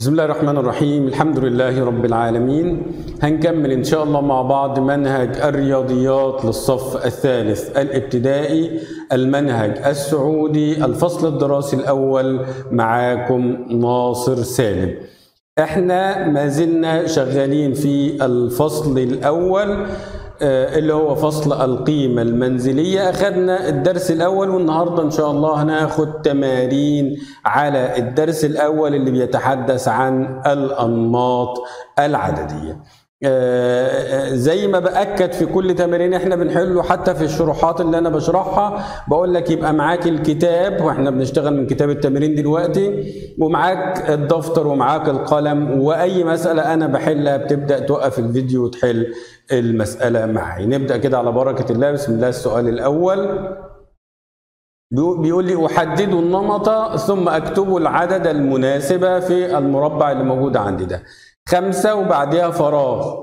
بسم الله الرحمن الرحيم. الحمد لله رب العالمين. هنكمل إن شاء الله مع بعض منهج الرياضيات للصف الثالث الابتدائي، المنهج السعودي، الفصل الدراسي الأول. معاكم ناصر سالم. احنا ما زلنا شغالين في الفصل الأول اللي هو فصل القيمة المنزلية. أخذنا الدرس الأول والنهاردة إن شاء الله هناخد تمارين على الدرس الأول اللي بيتحدث عن الأنماط العددية. زي ما بأكد في كل تمارين احنا بنحله، حتى في الشروحات اللي انا بشرحها بقول لك يبقى معاك الكتاب، واحنا بنشتغل من كتاب التمارين دلوقتي، ومعاك الدفتر ومعاك القلم، واي مسألة انا بحلها بتبدأ توقف الفيديو وتحل المسألة معي. نبدأ كده على بركة الله. بسم الله. السؤال الأول بيقول لي أحدد النمط ثم أكتب العدد المناسب في المربع اللي موجود عندي ده. 5 وبعدها فراغ،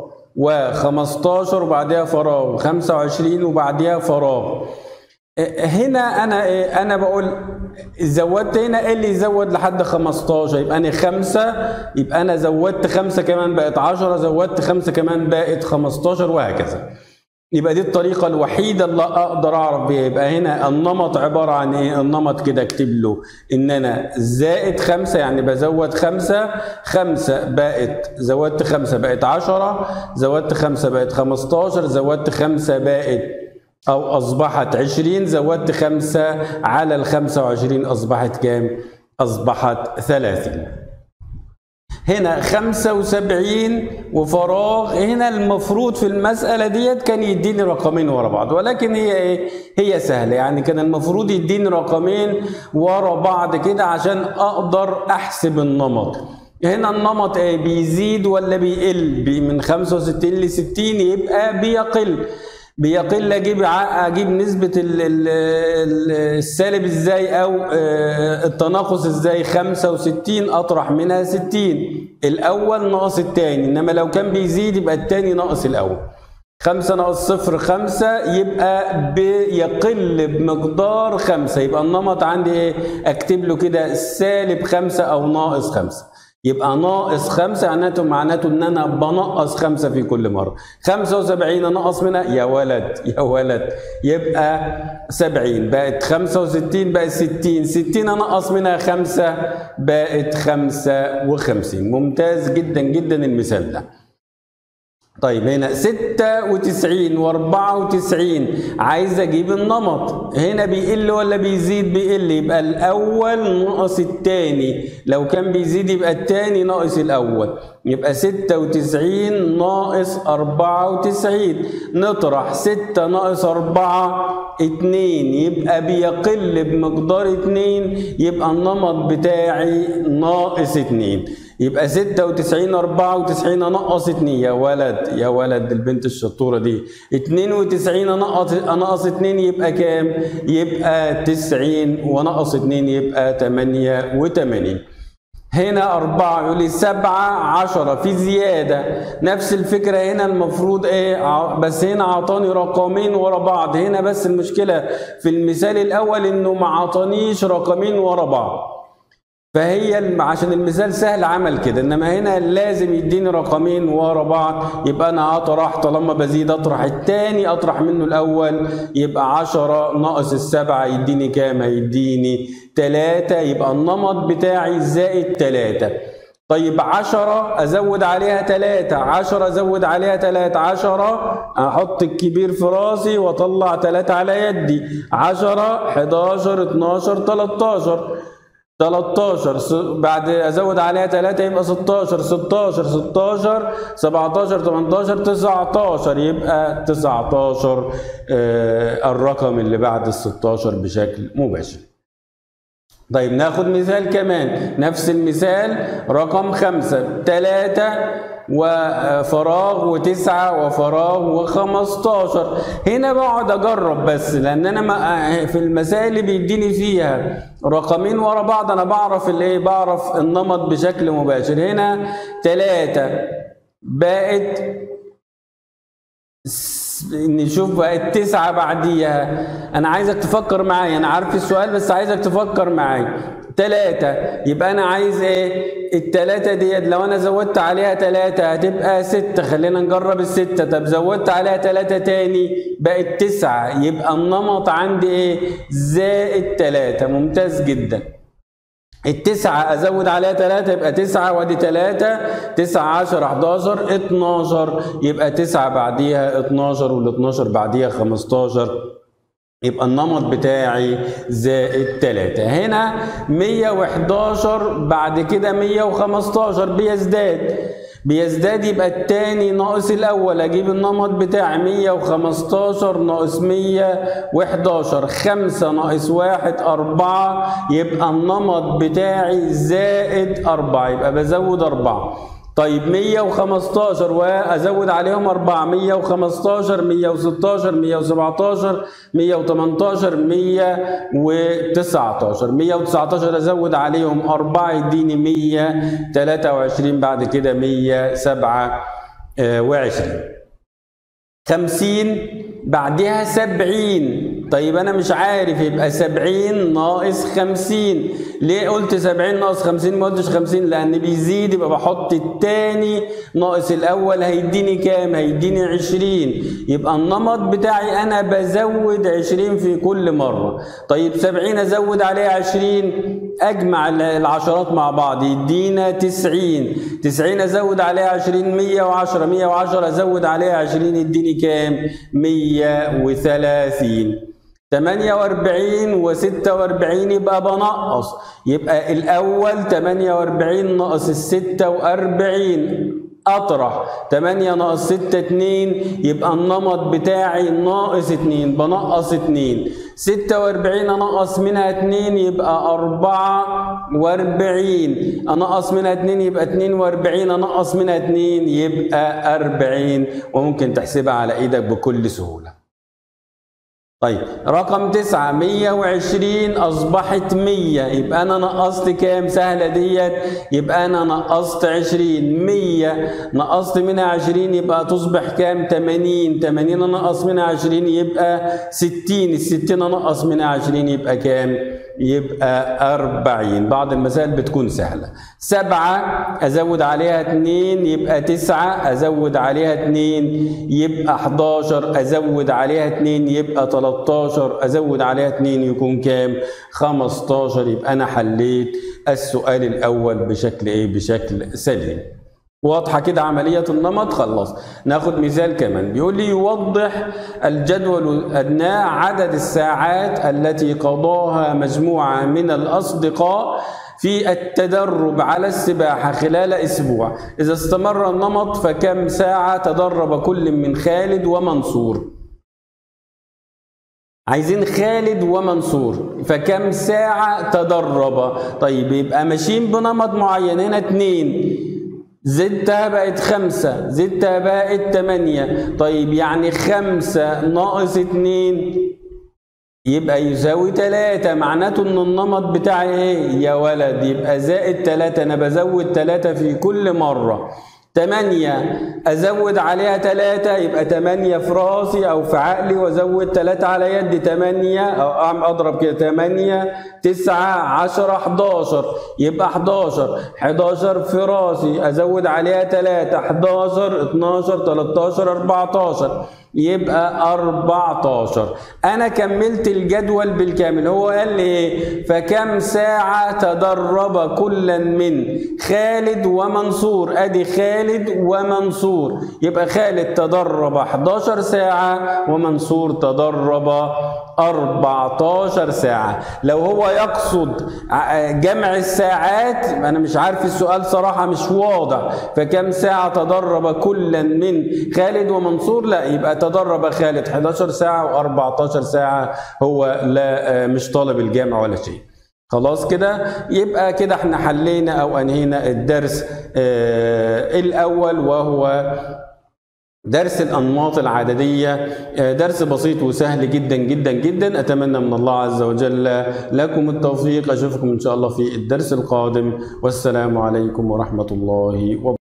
و15 وبعدها فراغ، و25 وبعدها فراغ. هنا أنا بقول زودت هنا إيه اللي يزود لحد 15؟ يبقى أنا 5، يبقى أنا زودت 5 كمان بقت 10، زودت 5 كمان بقت 15، وهكذا. يبقى دي الطريقة الوحيدة اللي أقدر أعرف بيها. يبقى هنا النمط عبارة عن إيه؟ النمط كده أكتب له إن أنا زائد 5، يعني بزود 5 بقت، زودت 5 بقت 10، زودت 5 بقت 15، زودت 5 بقت أو أصبحت 20، زودت 5 على ال 25 أصبحت كام؟ أصبحت 30. هنا 75 وفراغ. هنا المفروض في المسألة ديت كان يديني رقمين ورا بعض، ولكن هي ايه؟ هي سهلة. يعني كان المفروض يديني رقمين ورا بعض كده عشان اقدر احسب النمط. هنا النمط ايه؟ بيزيد ولا بيقل؟ من 65 ل 60 يبقى بيقل. اجيب نسبة السالب ازاي او التناقص ازاي؟ 65 اطرح منها 60، الاول ناقص الثاني، انما لو كان بيزيد يبقى الثاني ناقص الاول. 5 ناقص 0 5، يبقى بيقل بمقدار 5. يبقى النمط عندي ايه؟ اكتب له كده سالب 5 او ناقص 5. يبقى ناقص 5 معناته ان انا بنقص 5 في كل مره. 75 انقص منها يا ولد يبقى 70 بقت 65 بقت 60 انقص منها 5 بقت 55. ممتاز جدا جدا المثال ده. طيب هنا 96 و94 عايز اجيب النمط. هنا بيقل ولا بيزيد؟ بيقل، يبقى الاول ناقص الثاني. لو كان بيزيد يبقى الثاني ناقص الاول. يبقى 96 ناقص 94، نطرح 6 ناقص 4 2، يبقى بيقل بمقدار 2، يبقى النمط بتاعي ناقص 2. يبقى 96 94 انقص 2. يا ولد البنت الشطوره دي. 92 انقص 2 يبقى كام؟ يبقى 90، ونقص 2 يبقى 88. هنا 4 يقول لي 7 10 في زياده. نفس الفكره هنا المفروض ايه؟ بس هنا عطاني رقمين ورا بعض. هنا بس المشكله في المثال الاول انه ما عطانيش رقمين ورا بعض، فهي عشان المثال سهل عمل كده، انما هنا لازم يديني رقمين ورا بعض. يبقى انا اطرح، طالما بزيد اطرح الثاني اطرح منه الاول. يبقى 10 ناقص 7 يديني كام؟ هيديني 3. يبقى النمط بتاعي زائد 3. طيب 10 ازود عليها 3، 10 ازود عليها 3، 10 احط الكبير في راسي واطلع 3 على يدي. 10 11 12 13 بعد ازود عليها 3 يبقى 16 17 18 19، يبقى 19 الرقم اللي بعد ال 16 بشكل مباشر. طيب ناخد مثال كمان، نفس المثال رقم 5، 3 وفراغ و9 وفراغ و15. هنا بقعد اجرب بس، لان انا في المسائل اللي بيديني فيها رقمين ورا بعض انا بعرف بعرف النمط بشكل مباشر. هنا 3 بقت، نشوف بقت 9 بعديها. انا عايزك تفكر معايا، انا عارف السؤال بس عايزك تفكر معايا. 3 يبقى انا عايز ايه؟ التلاتة ديت لو انا زودت عليها 3 هتبقى 6. خلينا نجرب ال6. طب زودت عليها 3 تاني بقت 9. يبقى النمط عندي ايه؟ زائد 3. ممتاز جدا. ال9 ازود عليها 3 يبقى 9 وادي 3. 9 10 11 12 يبقى 9 بعديها 12 وال12 بعديها 15. يبقى النمط بتاعي زائد 3. هنا 111 بعد كده 115 بيزداد يبقى التاني ناقص الاول. اجيب النمط بتاعي 115 ناقص 111 5 ناقص 1 4. يبقى النمط بتاعي زائد 4. يبقى بزود 4. طيب 115 وازود عليهم 4. 115 116 117 118 119. 119 ازود عليهم 4 يديني 123. بعد كده 127. 50 بعدها 70. طيب انا مش عارف. يبقى 70 ناقص 50. ليه قلت 70 ناقص 50 ما قلتش 50؟ لان بيزيد. يبقى بحط التاني ناقص الاول هيديني كام؟ هيديني 20. يبقى النمط بتاعي انا بزود 20 في كل مره. طيب 70 ازود عليها 20 اجمع العشرات مع بعض يدينا 90. 90 ازود عليها 20 110. 110 ازود عليها 20 يديني كام؟ 130. 48 و46 يبقى بنقص. يبقى الأول 48 ناقص 46 أطرح. 8 ناقص 6 2. يبقى النمط بتاعي ناقص 2. بنقص 2. 46 أنقص منها 2 يبقى 44. أنقص منها 2 يبقى 42. أنقص منها 2 يبقى 40. وممكن تحسبها على إيدك بكل سهولة. طيب رقم 9 120 أصبحت 100. يبقى أنا نقصت كام؟ سهلة ديت. يبقى أنا نقصت 20. 100 نقصت منها 20 يبقى تصبح كام؟ 80. 80 أنقص منها 20 يبقى 60. 60 أنقص منها 20 يبقى كام؟ يبقى 40. بعض المسائل بتكون سهلة. 7 أزود عليها 2 يبقى 9. أزود عليها 2 يبقى 11. أزود عليها 2 يبقى 13. أزود عليها 2 يكون كام؟ 15. يبقى أنا حليت السؤال الأول بشكل إيه؟ بشكل سليم. واضحة كده عملية النمط؟ خلص. ناخد مثال كمان. بيقول لي يوضح الجدول أبناء عدد الساعات التي قضاها مجموعة من الأصدقاء في التدرب على السباحة خلال أسبوع. إذا استمر النمط فكم ساعة تدرب كل من خالد ومنصور؟ عايزين خالد ومنصور. فكم ساعة تدرب؟ طيب يبقى ماشيين بنمط معين. هنا 2 زدتها بقت 5 زدتها بقت 8. طيب يعني 5 ناقص 2 يبقى يساوي 3. معناته ان النمط بتاعي ايه يا ولد؟ يبقى زائد 3. انا بزود 3 في كل مرة. 8 ازود عليها 3 يبقى 8 في راسي او في عقلي وازود 3 على يدي. 8 او اضرب كده 8 9 10 11 يبقى 11. 11 في راسي ازود عليها 3 11 12 13 14 يبقى 14. انا كملت الجدول بالكامل. هو قال لي ايه؟ فكم ساعة تدرب كلا من خالد ومنصور. ادي خالد ومنصور. يبقى خالد تدرب 11 ساعة ومنصور تدرب 14 ساعة. لو هو يقصد جمع الساعات انا مش عارف السؤال صراحة مش واضح. فكم ساعة تدرب كلا من خالد ومنصور؟ لا، يبقى تدرب خالد 11 ساعة و14 ساعة. هو لا مش طالب الجامع ولا شيء. خلاص كده. يبقى كده احنا حلينا او انهينا الدرس الاول وهو درس الأنماط العددية. درس بسيط وسهل جدا جدا جدا. أتمنى من الله عز وجل لكم التوفيق. أشوفكم إن شاء الله في الدرس القادم. والسلام عليكم ورحمة الله وبركاته.